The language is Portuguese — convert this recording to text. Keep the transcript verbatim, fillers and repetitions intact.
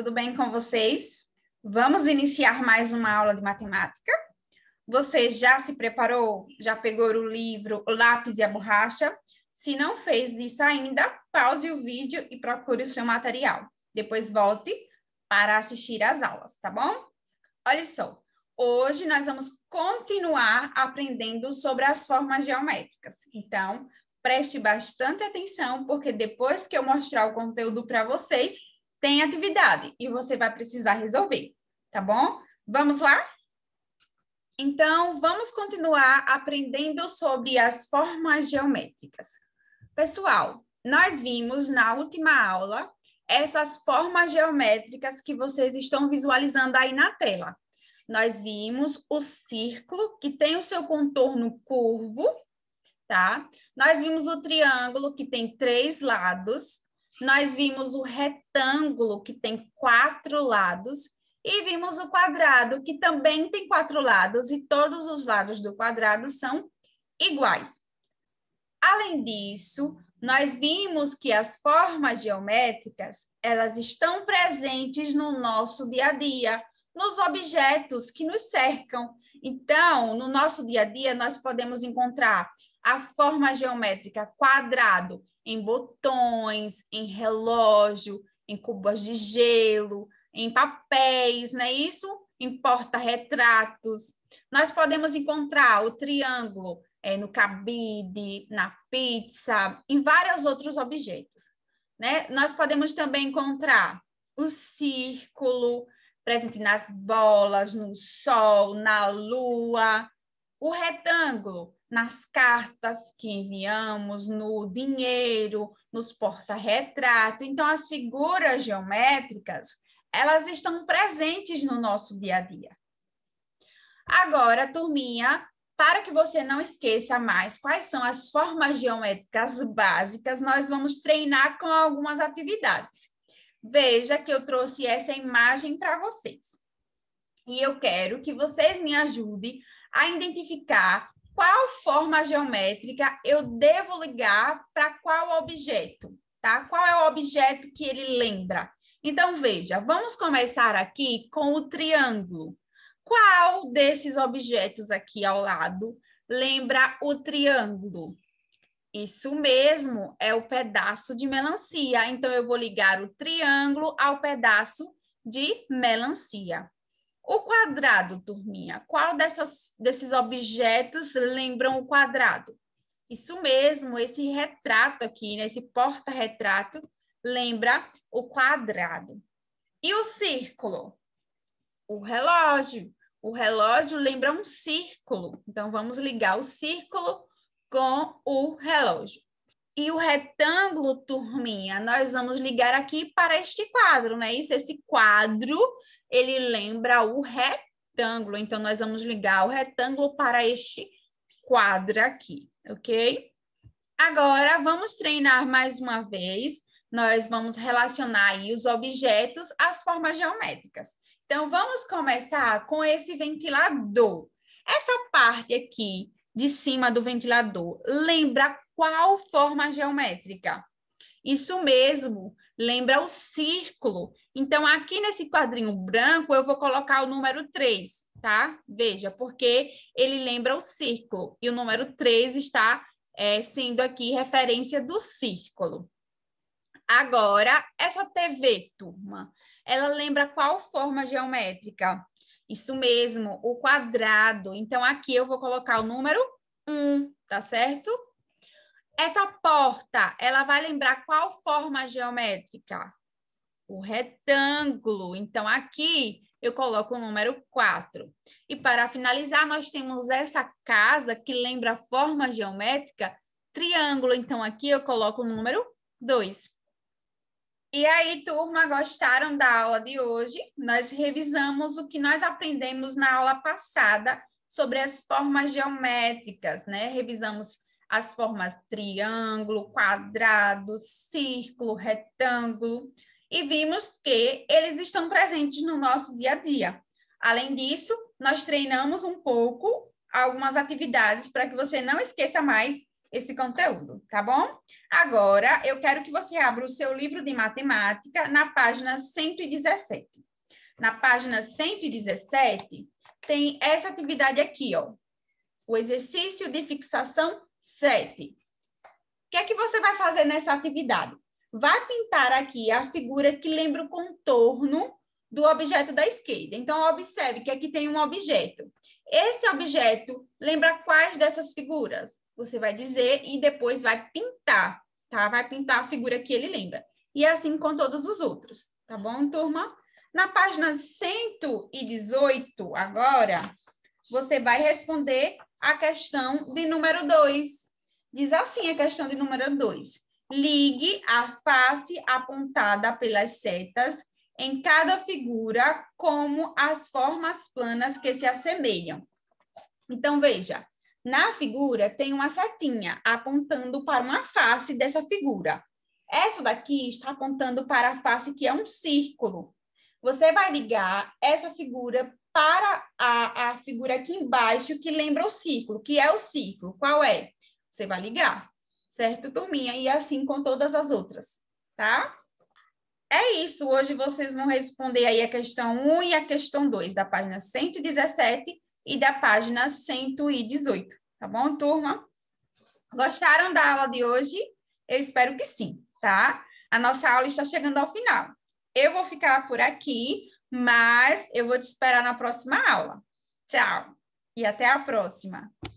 tudo bem com vocês? Vamos iniciar mais uma aula de matemática? Você já se preparou? Já pegou o livro, o lápis e a borracha? Se não fez isso ainda, pause o vídeo e procure o seu material. Depois volte para assistir às aulas, tá bom? Olha só, hoje nós vamos continuar aprendendo sobre as formas geométricas. Então, preste bastante atenção, porque depois que eu mostrar o conteúdo para vocês, tem atividade e você vai precisar resolver, tá bom? Vamos lá? Então, vamos continuar aprendendo sobre as formas geométricas. Pessoal, nós vimos na última aula essas formas geométricas que vocês estão visualizando aí na tela. Nós vimos o círculo, que tem o seu contorno curvo, tá? Nós vimos o triângulo, que tem três lados. Nós vimos o retângulo, que tem quatro lados. E vimos o quadrado, que também tem quatro lados. E todos os lados do quadrado são iguais. Além disso, nós vimos que as formas geométricas, elas estão presentes no nosso dia a dia, nos objetos que nos cercam. Então, no nosso dia a dia, nós podemos encontrar a forma geométrica quadrado em botões, em relógio, em cubos de gelo, em papéis, não é isso? Em porta-retratos. Nós podemos encontrar o triângulo é, no cabide, na pizza, em vários outros objetos, né? Nós podemos também encontrar o círculo presente nas bolas, no sol, na lua, o retângulo nas cartas que enviamos, no dinheiro, nos porta-retrato. Então, as figuras geométricas, elas estão presentes no nosso dia a dia. Agora, turminha, para que você não esqueça mais quais são as formas geométricas básicas, nós vamos treinar com algumas atividades. Veja que eu trouxe essa imagem para vocês. E eu quero que vocês me ajudem a identificar qual forma geométrica eu devo ligar para qual objeto, tá? Qual é o objeto que ele lembra? Então, veja, vamos começar aqui com o triângulo. Qual desses objetos aqui ao lado lembra o triângulo? Isso mesmo, é o pedaço de melancia. Então, eu vou ligar o triângulo ao pedaço de melancia. O quadrado, turminha, qual dessas, desses objetos lembram o quadrado? Isso mesmo, esse retrato aqui, né, esse porta-retrato, lembra o quadrado. E o círculo? O relógio. O relógio lembra um círculo. Então, vamos ligar o círculo com o relógio. E o retângulo, turminha, nós vamos ligar aqui para este quadro, não é isso? Esse quadro, ele lembra o retângulo. Então, nós vamos ligar o retângulo para este quadro aqui, ok? Agora, vamos treinar mais uma vez. Nós vamos relacionar aí os objetos às formas geométricas. Então, vamos começar com esse ventilador. Essa parte aqui de cima do ventilador lembra qual forma geométrica? Isso mesmo, lembra o círculo. Então, aqui nesse quadrinho branco, eu vou colocar o número três, tá? Veja, porque ele lembra o círculo. E o número três está é, sendo aqui referência do círculo. Agora, essa T V, turma, ela lembra qual forma geométrica? Isso mesmo, o quadrado. Então, aqui eu vou colocar o número um, tá certo? Essa porta, ela vai lembrar qual forma geométrica? O retângulo. Então, aqui eu coloco o número quatro. E para finalizar, nós temos essa casa que lembra a forma geométrica triângulo. Então, aqui eu coloco o número dois. E aí, turma, gostaram da aula de hoje? Nós revisamos o que nós aprendemos na aula passada sobre as formas geométricas, né? Revisamos as formas triângulo, quadrado, círculo, retângulo, e vimos que eles estão presentes no nosso dia a dia. Além disso, nós treinamos um pouco algumas atividades para que você não esqueça mais esse conteúdo, tá bom? Agora, eu quero que você abra o seu livro de matemática na página cento e dezessete. Na página cento e dezessete, tem essa atividade aqui, ó. O exercício de fixação sete. O que é que você vai fazer nessa atividade? Vai pintar aqui a figura que lembra o contorno do objeto da esquerda. Então, observe que aqui tem um objeto. Esse objeto lembra quais dessas figuras? Você vai dizer e depois vai pintar, tá? Vai pintar a figura que ele lembra. E assim com todos os outros, tá bom, turma? Na página cento e dezoito, agora, você vai responder a questão de número dois. Diz assim a questão de número dois. Ligue a face apontada pelas setas em cada figura como as formas planas que se assemelham. Então, veja, na figura tem uma setinha apontando para uma face dessa figura. Essa daqui está apontando para a face que é um círculo. Você vai ligar essa figura para a, a figura aqui embaixo que lembra o círculo, que é o círculo. Qual é? Você vai ligar, certo, turminha? E assim com todas as outras, tá? É isso, hoje vocês vão responder aí a questão um e a questão dois, da página cento e dezessete e da página cento e dezoito, tá bom, turma? Gostaram da aula de hoje? Eu espero que sim, tá? A nossa aula está chegando ao final. Eu vou ficar por aqui, mas eu vou te esperar na próxima aula. Tchau e até a próxima.